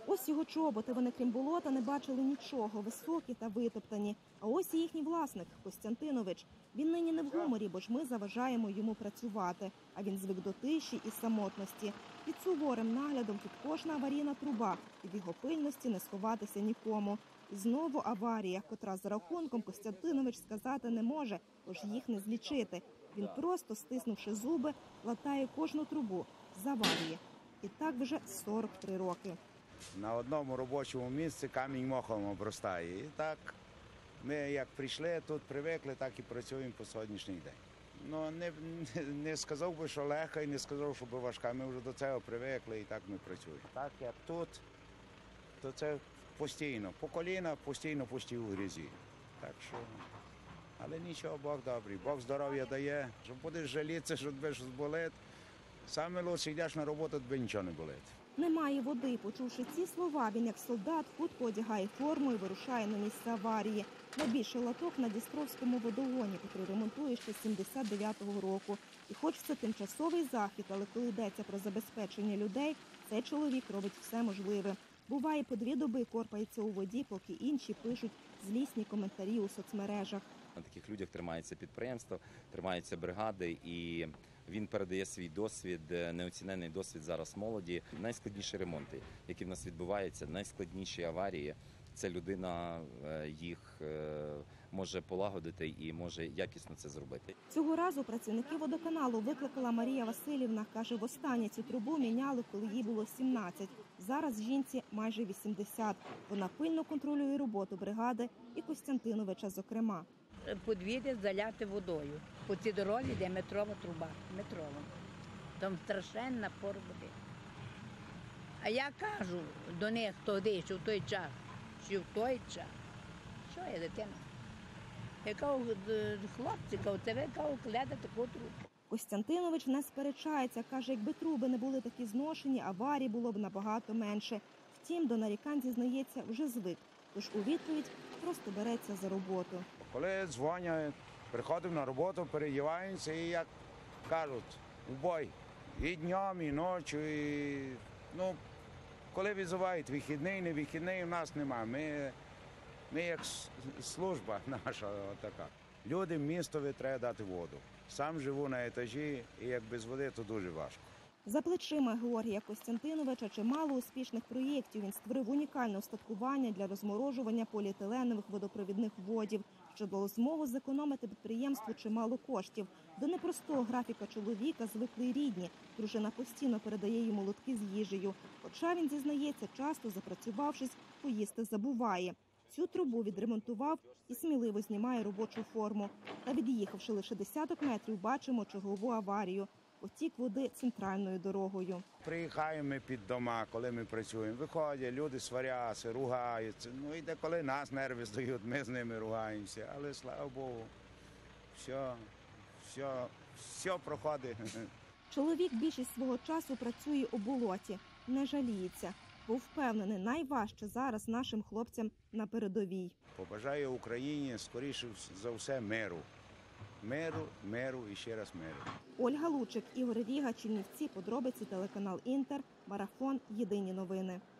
Ось його чоботи, вони крім болота не бачили нічого, високі та витоптані. А ось і їхній власник – Костянтинович. Він нині не в гуморі, бо ж ми заважаємо йому працювати. А він звик до тиші і самотності. Під суворим наглядом тут кожна аварійна труба. Від його пильності не сховатися нікому. І знову аварія, котра за рахунком Костянтинович сказати не може, тож їх не злічити. Він просто, стиснувши зуби, латає кожну трубу. Заварює. І так вже 43 роки. На одному робочому місці камінь мохом обростає. І так ми як прийшли, тут привикли, так і працюємо по сьогоднішній день. Ну, не сказав би, що легка і не сказав, що важка. Ми вже до цього привикли і так ми працюємо. Так як тут, то це постійно. По коліна постійно пусті у грязі. Так що, але нічого, Бог добрий. Бог здоров'я дає, що будеш жалітися, що тебе щось болить. Саме краще йдеш на роботу, тобі нічого не болить. Немає води. Почувши ці слова, він як солдат хутко одягає форму і вирушає на місце аварії. Найбільший лоток на Дністровському водогоні, який ремонтує ще з 79-го року. І хоч це тимчасовий захід, але коли йдеться про забезпечення людей, цей чоловік робить все можливе. Буває, по 2 доби корпається у воді, поки інші пишуть злісні коментарі у соцмережах. На таких людях тримається підприємство, тримаються бригади, і він передає свій досвід, неоцінений досвід зараз молоді. Найскладніші ремонти, які в нас відбуваються, найскладніші аварії. Ця людина їх може полагодити і може якісно це зробити. Цього разу працівники водоканалу викликала Марія Василівна. Каже, востаннє цю трубу міняли, коли їй було 17. Зараз жінці майже 80. Вона пильно контролює роботу бригади і Костянтиновича зокрема. Подвір'я заляти водою. По цій дорозі йде метрова труба. Метрова. Там страшенний напор води. А я кажу до них тоді, що в той час, що в той час. Що я, дитина? Я кажу, хлопці, це ви кладете таку трубу. Костянтинович не сперечається. Каже, якби труби не були такі зношені, аварій було б набагато менше. Втім, до нарікань, зізнається, вже звик. Тож у відповідь просто береться за роботу. Коли дзвонять, приходимо на роботу, переодіваємося і, як кажуть, у бой. І днем, і ночі. І, коли визивають вихідний, не вихідний, у нас немає. Ми як служба наша така. Людям містові треба дати воду. Сам живу на етажі, і як без води, то дуже важко. За плечима Георгія Костянтиновича чимало успішних проєктів. Він створив унікальне устаткування для розморожування поліетиленових водопровідних водів, що дало змогу зекономити підприємству чимало коштів. До непростого графіка чоловіка звикли й рідні. Дружина постійно передає йому лотки з їжею. Хоча він зізнається, часто запрацювавшись, поїсти забуває. Цю трубу відремонтував і сміливо знімає робочу форму. Та від'їхавши лише десяток метрів, бачимо чергову аварію. Потік води центральною дорогою. Приїхаємо ми під дома, коли ми працюємо. Виходять, люди сваряться, ругаються. І деколи нас нерви здають, ми з ними ругаємося. Але, слава Богу, все проходить. Чоловік більшість свого часу працює у болоті, не жаліється. Бо впевнений, найважче зараз нашим хлопцям на передовій. Побажаю Україні, скоріше за все, миру. Миру і ще раз миру. Ольга Лучик, Ігор Ріга, Чернівці, подробиці, телеканал Інтер, Марафон, Єдині новини.